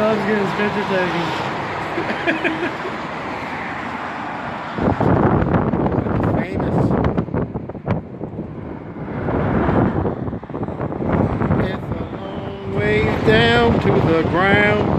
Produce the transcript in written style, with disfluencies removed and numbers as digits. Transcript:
loves getting his picture taken. Famous. It's a long way down to the ground.